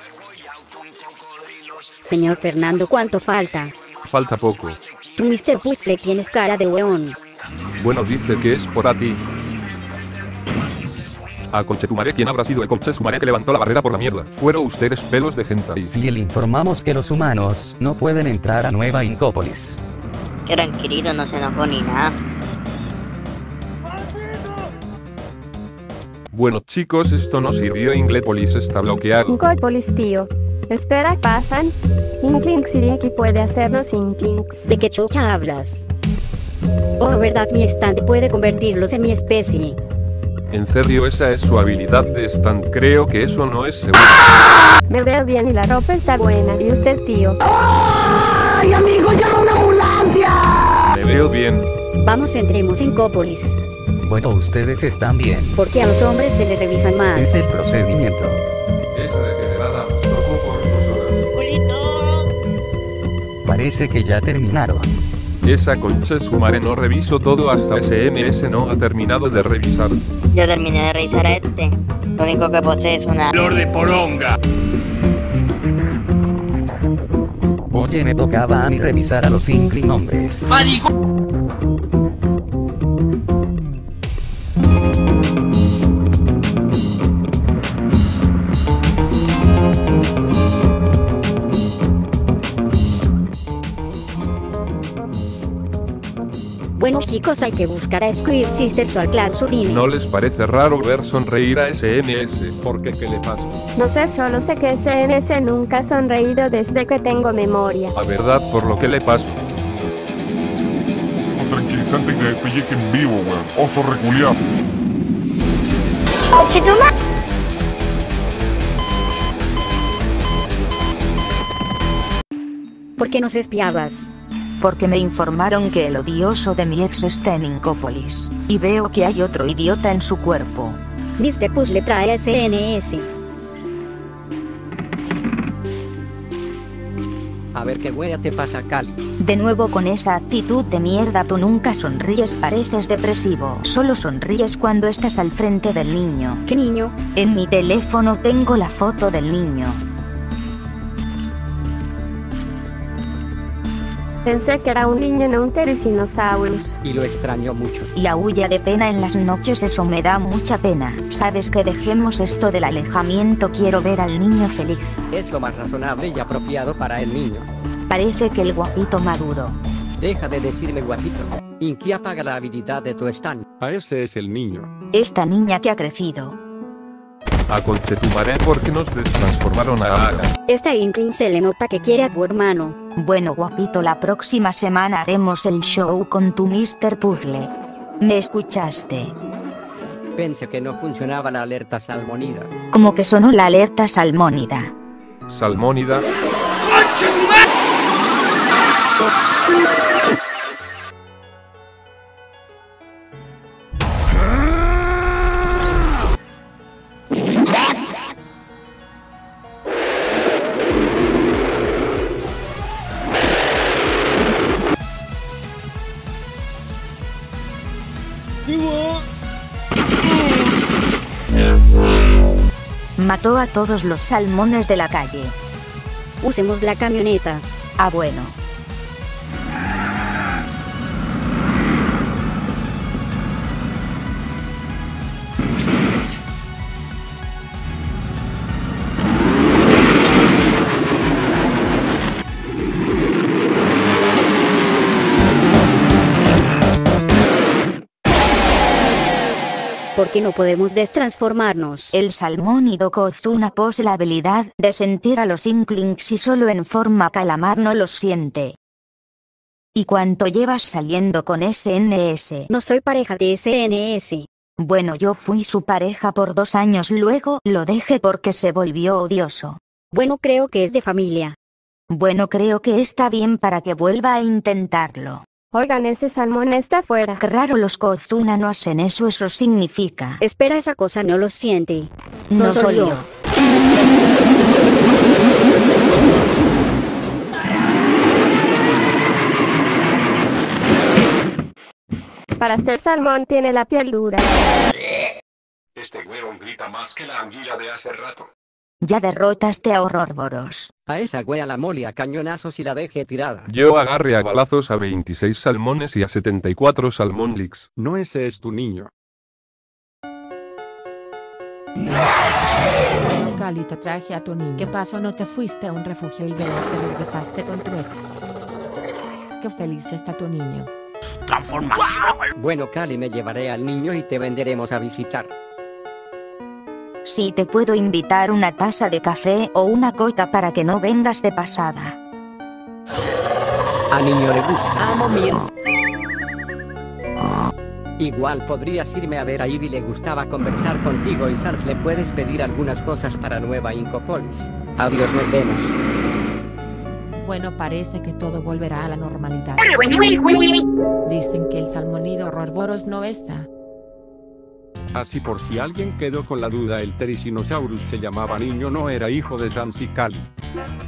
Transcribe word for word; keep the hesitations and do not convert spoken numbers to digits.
Señor Fernando, ¿cuánto falta? Falta poco. Tú, mister Puzzle, tienes cara de hueón. Bueno, dice que es por a ti. A Colchetumare, ¿quién habrá sido el Colchetumare que levantó la barrera por la mierda? Fueron ustedes, pelos de hentai. Si le informamos que los humanos no pueden entrar a Nueva Incópolis. Tranquilito, no se enojó ni nada. Bueno chicos, esto no sirvió. Inglepolis está bloqueado. Incópolis, tío. Espera, pasan. Inklings y Dinky puede hacernos Inklings. ¿De qué chucha hablas? Oh, verdad, mi stand puede convertirlos en mi especie. En serio, esa es su habilidad de stand. Creo que eso no es seguro. Me veo bien y la ropa está buena. ¿Y usted, tío? ¡Ay, amigo, llama una ambulancia! Me veo bien. Vamos, entremos en Cópolis. Bueno, ustedes están bien. Porque a los hombres se les revisan más. Es el procedimiento. Esa degenerada nos tocó por dos horas. Parece que ya terminaron. Esa Colchetumare no revisó todo hasta S M S no ha terminado de revisar. Yo terminé de revisar a este. Lo único que posee es una flor de poronga. Oye, me tocaba a mí revisar a los Inkling hombres. Bueno chicos, hay que buscar a Squid Sisters o al Clan Surine. ¿No les parece raro ver sonreír a S M S? ¿Por qué? ¿Qué le pasa? No sé, solo sé que S N S nunca ha sonreído desde que tengo memoria. La verdad, por lo que le pasa. Un tranquilizante que pelleque en vivo, weón. Oso reculiado. ¿Por qué nos espiabas? Porque me informaron que el odioso de mi ex está en Incópolis, y veo que hay otro idiota en su cuerpo. mister Puzzle trae a S N S. A ver qué wea te pasa, Cali. De nuevo con esa actitud de mierda, tú nunca sonríes, pareces depresivo. Solo sonríes cuando estás al frente del niño. ¿Qué niño? En mi teléfono tengo la foto del niño. Pensé que era un niño en un Therizinosaurus. Y lo extraño mucho. Y aúlla de pena en las noches, eso me da mucha pena. Sabes que dejemos esto del alejamiento, quiero ver al niño feliz. Es lo más razonable y apropiado para el niño. Parece que el guapito maduro. Deja de decirme guapito. Inky, apaga la habilidad de tu stand. A ese es el niño. Esta niña que ha crecido. A Colchetumare, ¿por qué nos destransformaron a Aga? Esta Inkling se le nota que quiere a tu hermano. Bueno guapito, la próxima semana haremos el show con tu mister Puzzle. ¿Me escuchaste? Pensé que no funcionaba la alerta salmonida. Como que sonó la alerta salmónida. Salmónida. Mató a todos los salmones de la calle. Usemos la camioneta. Ah, bueno. ¿Por qué no podemos destransformarnos? El salmónido Kozuna posee la habilidad de sentir a los Inklings y solo en forma calamar no los siente. ¿Y cuánto llevas saliendo con S N S? No soy pareja de S N S. Bueno, yo fui su pareja por dos años, luego lo dejé porque se volvió odioso. Bueno, creo que es de familia. Bueno, creo que está bien para que vuelva a intentarlo. Oigan, ese salmón está fuera. Qué raro, los Kozuna no hacen eso, eso significa. Espera, esa cosa no lo siente. No, No soy soy yo. yo. Para ser salmón tiene la piel dura. Este huevón grita más que la anguila de hace rato. Ya derrotaste a Ouroboros. A esa wea la mole a cañonazos y la deje tirada. Yo agarré a balazos a veintiséis salmones y a setenta y cuatro salmonlix. No, ese es tu niño. Cali, te traje a tu niño. ¿Qué pasó? ¿No te fuiste a un refugio y veo que regresaste con tu ex? Qué feliz está tu niño. Transformación. Bueno, Cali, me llevaré al niño y te venderemos a visitar. Sí, te puedo invitar una taza de café o una coca para que no vengas de pasada. A niño le gusta. Amo mir. Igual podrías irme a ver a Ivy, le gustaba conversar contigo, y Sars le puedes pedir algunas cosas para Nueva Incopolis. Adiós, nos vemos. Bueno, parece que todo volverá a la normalidad. Dicen que el salmonido Ouroboros no está. Así por si alguien quedó con la duda, el Therizinosaurus se llamaba niño, no era hijo de Sans y Cali.